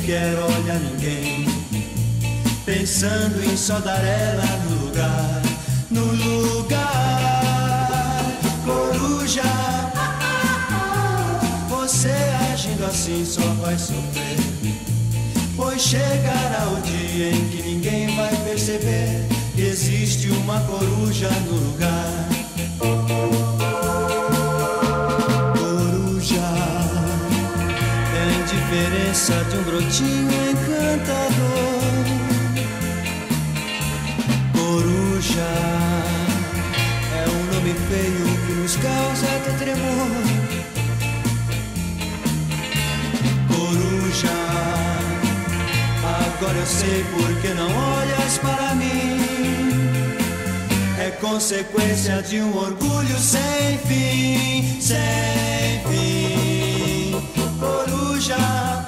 quer olhar ninguém, pensando em só dar ela no lugar, no lugar. Coruja, você agindo assim só vai sofrer, pois chegará o dia em que ninguém vai perceber que existe uma coruja no lugar. Coruja, tem diferença de um brotinho encantador. Coruja é um nome feio que nos causa até tremor. Coruja, agora eu sei por que não olhas para mim. É consequência de um orgulho sem fim, sem fim. Coruja,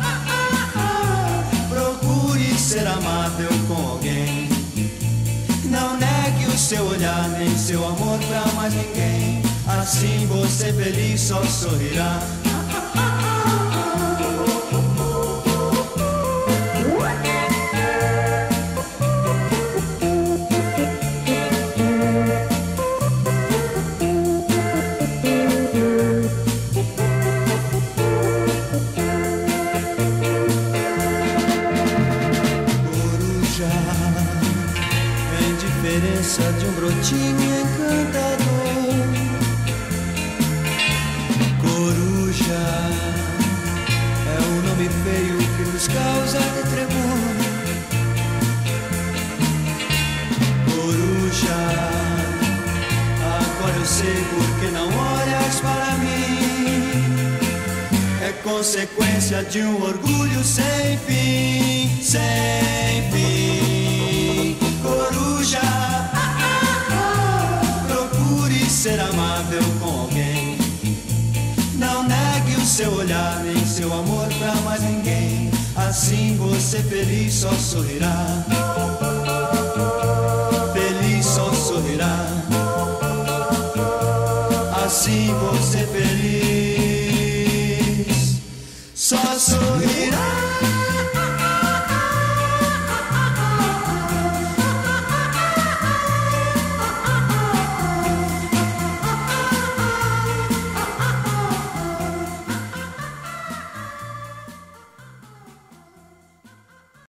procure ser amável com alguém. Não negue o seu olhar nem seu amor pra mais ninguém. Assim você feliz só sorrirá. Diferença de um brotinho encantador. Coruja é um nome feio que nos causa até tremor. Coruja, agora eu sei por que não olhas para mim. É consequência de um orgulho sem fim, sem fim. Coruja, procure ser amável com alguém. Não negue o seu olhar nem seu amor pra mais ninguém. Assim você feliz só sorrirá. Feliz só sorrirá. Assim você feliz só sorrirá.